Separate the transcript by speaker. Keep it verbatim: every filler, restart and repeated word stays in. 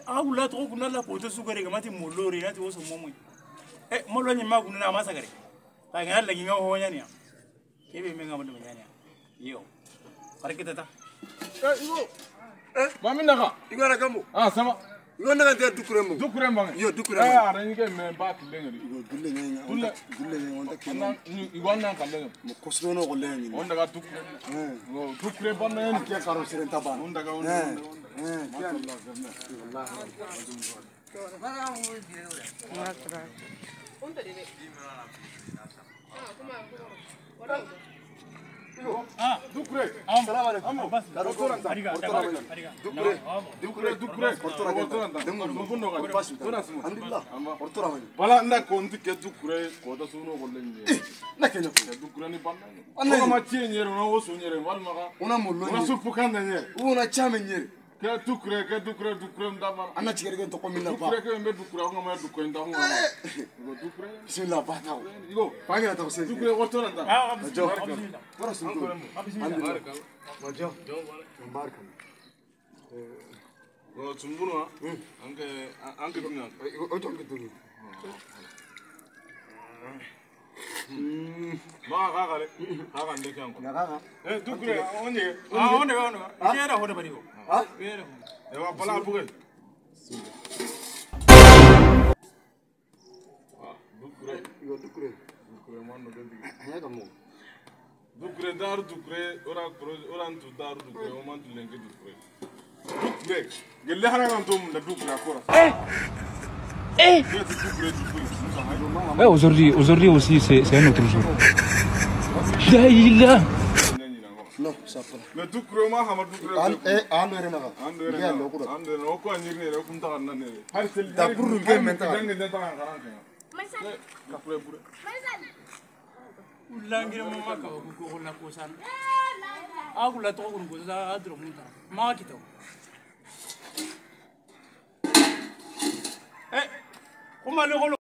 Speaker 1: a wula to kuna la ko to su gare gamati molori na to so momo eh mollo ni ma kuna ma sagare ta ga Allah ginga ho nyani ke be me ngam do nyani yo farkita ta
Speaker 2: eh igo
Speaker 3: eh mami naka
Speaker 2: igo na kambo
Speaker 3: ah sama
Speaker 2: igo na te dukure mo
Speaker 3: dukure mo
Speaker 2: yo dukure
Speaker 3: eh ara ni ke me ba ti lenga
Speaker 2: igo dulle nyanya dulle dulle nyanya on ta kino
Speaker 3: igo na ka lenga
Speaker 2: mo kosdo no ko lenga
Speaker 3: on daga dukure eh go dukure ban na
Speaker 2: ke karo siren ta ban
Speaker 3: on daga on
Speaker 2: eh
Speaker 3: mashallah
Speaker 1: ah dukure
Speaker 2: assalamu alaikum
Speaker 1: bas
Speaker 2: doctor anta dukure
Speaker 3: dukure dukure
Speaker 2: doctor anta
Speaker 3: demo no ga bas
Speaker 2: alhamdulillah doctor amani
Speaker 3: bala nda ko ndi ke dukure ko da suno ko lenye
Speaker 2: na kenya
Speaker 3: ko dukure ni ban na ko ma tienye no wo so nyere wal ma
Speaker 2: una mullo
Speaker 3: una su pukan nye
Speaker 2: una chame nyere
Speaker 3: ke dukure ke dukure dukure nda ma
Speaker 2: ana chigere gen to ko minna ba
Speaker 3: dukure ke mbe dukure ko ma dukure nda ko ma ko dukure
Speaker 2: bismillah ba ta
Speaker 3: igo
Speaker 2: fanya ta ko se
Speaker 3: dukure ko to nda
Speaker 1: ah
Speaker 2: jo
Speaker 1: bismillah
Speaker 2: wara sun do
Speaker 1: bismillah
Speaker 2: wajo barka
Speaker 3: ko tumbuna anke anke dinga
Speaker 2: o to ke duni
Speaker 3: ma ga ga le ga ga ndeke anko
Speaker 2: na ga
Speaker 3: eh dukure onye
Speaker 1: ah onde onde kera hoda bari ko
Speaker 2: ah
Speaker 1: kera
Speaker 3: e wa bala bugal dukure
Speaker 2: yo dukure
Speaker 3: dukure man no gadi
Speaker 2: ya ga mo
Speaker 3: dukure dar dukure ora pro ora ntu dar dukure o man tu lenke dukure dukure gelle hana nan to mun da dukure akora
Speaker 4: Eh Eh
Speaker 3: dukure dukure
Speaker 4: Ouais, aujourd'hui, aujourd'hui aussi, c'est un autre jour. Là, il est là.
Speaker 2: no sapra
Speaker 3: mais dukure ma hama dukure
Speaker 2: an eh an re na ga
Speaker 3: ando
Speaker 2: ya lo ko
Speaker 3: ando no ko nyirne re kum ta nan ne har sel
Speaker 2: da burru ke menta
Speaker 3: dangi ne ta garan ke dukure bure
Speaker 1: ulangira mo maka ko ko la ko san a kula to ko ko za adro mun ta ma kito eh kuma le